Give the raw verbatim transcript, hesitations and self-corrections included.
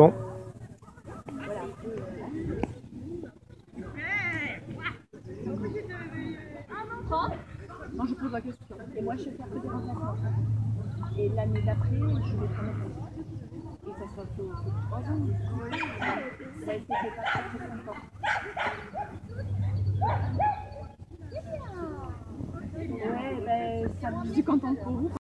bon. Non, je pose la question. Et moi, je vais faire que des remplacements. Et l'année d'après, je vais prendre un Et ça sera que trois ans. Ça a été fait pas très très longtemps. Ouais, ben, ça, je suis contente pour vous.